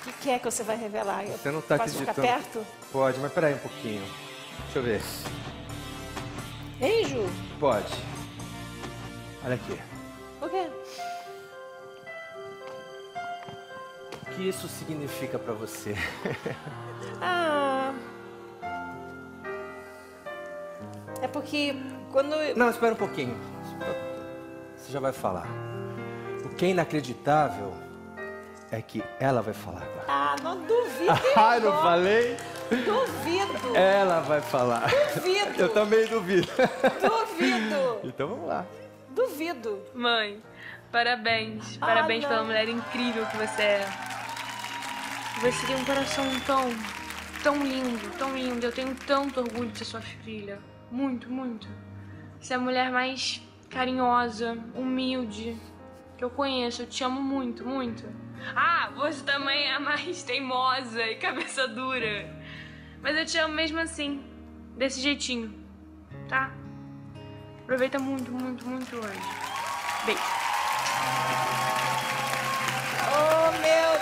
O que é que você vai revelar? Você não tá Posso acreditando. ficar perto? Pode, mas peraí um pouquinho. Deixa eu ver. Ei, Ju. Pode. Olha aqui. O quê? O que isso significa pra você? Ah... É porque quando... Não, espera um pouquinho. Você já vai falar. O que é inacreditável é que ela vai falar. Ah, não duvido. Ah, não falei? Duvido. Ela vai falar. Duvido. Eu também duvido. Duvido. Então vamos lá. Duvido. Mãe, parabéns. Parabéns pela mulher incrível que você é. Você tem um coração tão lindo, tão lindo. Eu tenho tanto orgulho de ser sua filha. Muito, muito. Você é a mulher mais carinhosa, humilde que eu conheço. Eu te amo muito, muito. Ah, você também é a mais teimosa e cabeça dura. Mas eu te amo mesmo assim, desse jeitinho, tá? Aproveita muito, muito, muito hoje. Beijo. Oh, meu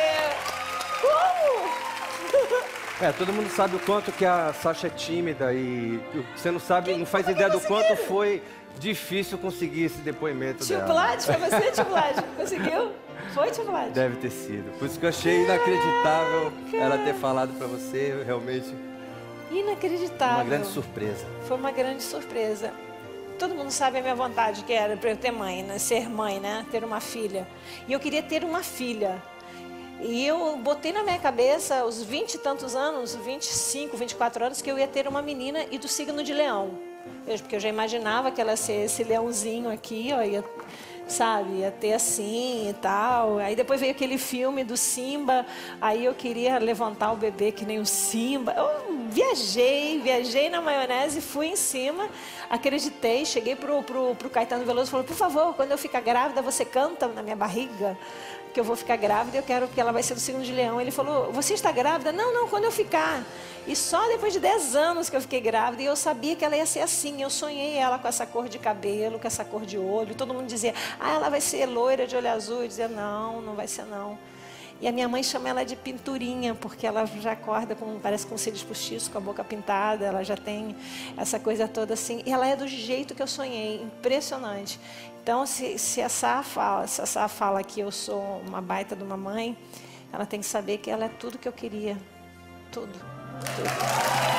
Deus! Todo mundo sabe o quanto que a Sasha é tímida e você não sabe, não faz ideia do quanto foi difícil conseguir esse depoimento Tio dela. Vlad, foi você, Tio Vlad? Conseguiu? Foi, Tio Vlad? Deve ter sido. Por isso que eu achei inacreditável ela ter falado pra você, realmente. Inacreditável. Uma grande surpresa. Foi uma grande surpresa. Todo mundo sabe a minha vontade que era para eu ter mãe, né? Ser mãe, né? Ter uma filha. E eu queria ter uma filha. E eu botei na minha cabeça, aos 20 e tantos anos, 25, 24 anos, que eu ia ter uma menina e do signo de leão. Porque eu já imaginava que ela ia ser esse leãozinho aqui, ó, ia, sabe, ia ter assim e tal. Aí depois veio aquele filme do Simba, aí eu queria levantar o bebê que nem o Simba. Eu viajei na maionese, fui em cima, acreditei, cheguei pro Caetano Veloso e falei, por favor, quando eu ficar grávida, você canta na minha barriga, que eu vou ficar grávida, eu quero que ela vai ser do signo de leão. Ele falou, você está grávida? Não, quando eu ficar. E só depois de 10 anos que eu fiquei grávida, e eu sabia que ela ia ser assim. Eu sonhei ela com essa cor de cabelo, com essa cor de olho. Todo mundo dizia, ela vai ser loira de olho azul. Eu dizia, não vai ser não. E a minha mãe chama ela de pinturinha, porque ela já acorda parece com cílios postiços, com a boca pintada, ela já tem essa coisa toda assim. E ela é do jeito que eu sonhei, impressionante. Então, se a Sá fala que eu sou uma baita de uma mãe, ela tem que saber que ela é tudo que eu queria. Tudo.